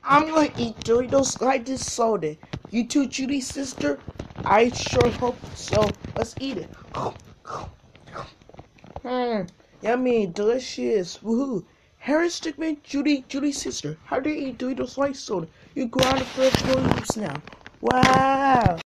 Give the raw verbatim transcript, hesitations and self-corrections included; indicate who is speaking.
Speaker 1: I'm gonna eat Doritos like this soda. You too, Judy sister? I sure hope so. Let's eat it. Mmm, yummy, delicious. Woohoo. Harry Stickmin, Judy, Judy's sister. How do you eat Doritos like soda? You ground fresh no leaves now. Wow.